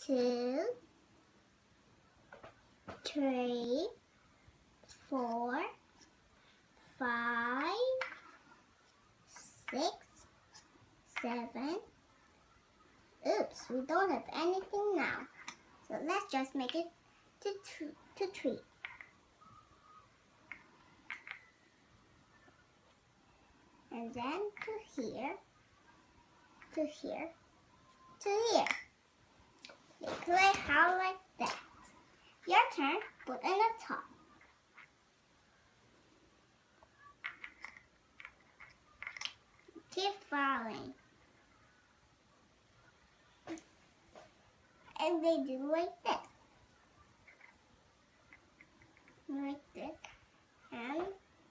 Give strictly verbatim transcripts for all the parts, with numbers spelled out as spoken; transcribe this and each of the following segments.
two, three, four, five, six, seven. Oops, we don't have anything now. So let's just make it to two, to three. And then to here, to here, to here. Play how like that. Your turn, put in the top. Keep following. And they do like this. Like this. And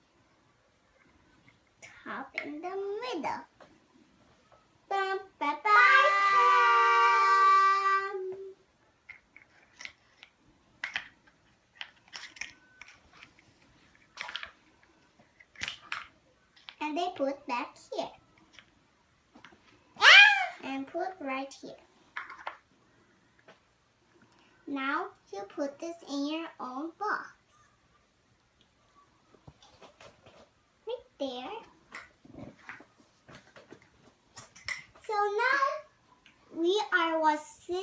top in the middle. Bum, ba, ba. And they put back here. Ah! And put right here. Now you put this in your own box. Right there. So now we are was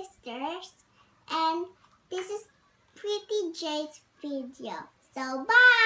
sisters, and this is Pretty Jade's video. So bye!